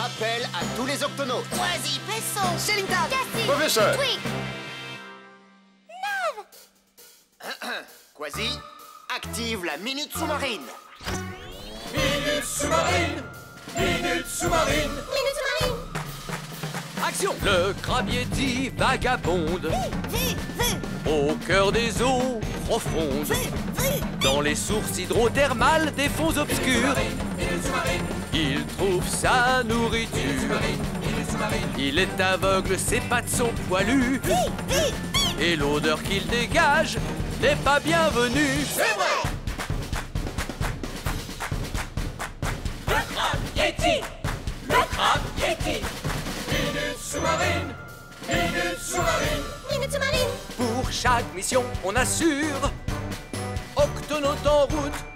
Appel à tous les octonautes. Quasi, Pesso, Shelinta, Cassie, Professeur. Twig, Quasi, active la minute sous-marine. Minute sous-marine. Minute sous-marine. Minute sous-marine. Action! Le crabier dit vagabonde Vu, au cœur des eaux profondes, vu. dans les sources hydrothermales des fonds obscurs. Il trouve sa nourriture. Il est aveugle, ses pattes sont poilues. Et l'odeur qu'il dégage n'est pas bienvenue. C'est vrai. Le crabe Yeti! Le crabe Yeti! Minute sous-marine. Minute sous-marine. Minute sous-marine. Pour chaque mission, on assure Octonautes en route